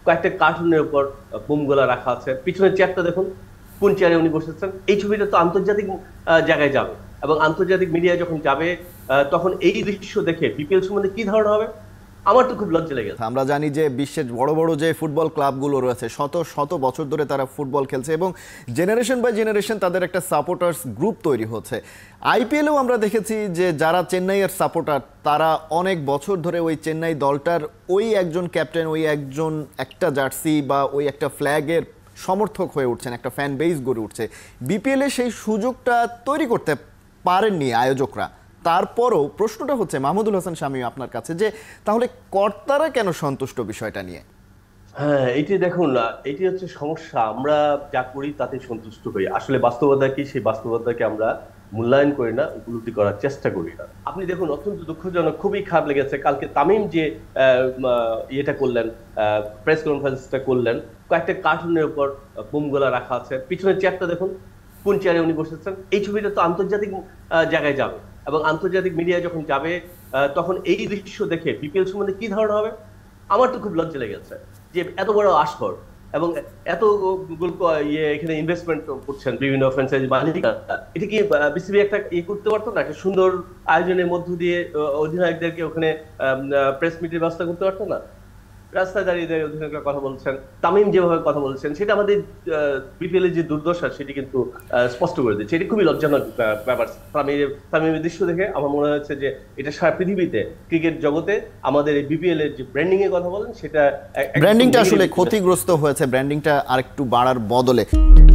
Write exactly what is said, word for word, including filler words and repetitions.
কয়েকটা কার্টুনের উপর বোমগুলা রাখা আছে। পিছনের চেয়ারটা দেখুন, কোন চেয়ারে উনি বসেছেন। এই ছবিটা তো আন্তর্জাতিক জায়গায় যাবে এবং আন্তর্জাতিক মিডিয়ায় যখন যাবে তখন এই দৃশ্য দেখে বিপিএল সম্বন্ধে কি ধারণা হবে? আমার তো খুব লজ্জা লেগেছে। আমরা জানি যে বিশ্বের বড় বড় যে ফুটবল ক্লাবগুলো রয়েছে শত শত বছর ধরে তারা ফুটবল খেলছে এবং জেনারেশন বাই জেনারেশন তাদের একটা সাপোর্টার্স গ্রুপ তৈরি হচ্ছে। আইপিএলেও আমরা দেখেছি যে যারা চেন্নাইয়ের সাপোর্টার তারা অনেক বছর ধরে ওই চেন্নাই দলটার ওই একজন ক্যাপ্টেন, ওই একজন একটা জার্সি বা ওই একটা ফ্ল্যাগের সমর্থক হয়ে উঠছেন, একটা ফ্যান বেস গড়ে উঠছে। বিপিএলে সেই সুযোগটা তৈরি করতে পারেননি আয়োজকরা। তারপরও প্রশ্নটা হচ্ছে মাহমুদুল হাসান শামী আপনার কাছে, যে তাহলে কর্তারা কেন সন্তুষ্ট বিষয়টা নিয়ে? হ্যাঁ, এটি দেখুন, এটি হচ্ছে সমস্যা। আমরা যা করি তাতে সন্তুষ্ট হই, আসলে বাস্তবতা কি সেই বাস্তবতাকে আমরা মূল্যায়ন করি না, উপলব্ধি করার চেষ্টা করি না। আপনি দেখুন, অত্যন্ত দুঃখজনক, খুবই খারাপ লেগেছে কালকে তামিম যে ইয়েটা করলেন, প্রেস কনফারেন্সটা করলেন, কয়েকটা কার্টুনের উপর বোমগুলা রাখা আছে। পিছনের চেয়ারটা দেখুন, কোন চেয়ারে উনি বসেছেন। এই ছবিটা তো আন্তর্জাতিক জায়গায় যাবে এবং আন্তর্জাতিক মিডিয়ায় যখন যাবে তখন এই দৃশ্য দেখে বিপিএল সম্বন্ধে কি ধারণা হবে? আমার তো খুব লজ্জা লেগেছে যে এত বড় আসর এবং এত ইয়ে এখানে ইনভেস্টমেন্ট করছেন বিভিন্ন ফ্র্যাঞ্চাইজি মালিকরা। এটা কি বিসিবি একটা ইয়ে করতে পারতো না? একটা সুন্দর আয়োজনের মধ্য দিয়ে অধিনায়কদেরকে ওখানে প্রেস মিটের ব্যবস্থা করতে পারতো না? রাস্তায় দাঁড়িয়ে দাঁড়িয়ে অধিনায়করা কথা বলছেন, তামিম যেভাবে কথা বলছেন, সেটা আমাদের বিপিএল এর যে দুর্দশা সেটি কিন্তু স্পষ্ট করে দিচ্ছে। এটি খুবই লজ্জাজনক ব্যাপার। তামিমের দৃশ্য দেখে আমার মনে হচ্ছে যে এটা সারা পৃথিবীতে ক্রিকেট জগতে আমাদের এই বিপিএল এর যে ব্র্যান্ডিং এর কথা বলেন, সেটা ব্র্যান্ডিংটা আসলে ক্ষতিগ্রস্ত হয়েছে, ব্র্যান্ডিংটা আরেকটু বাড়ার বদলে।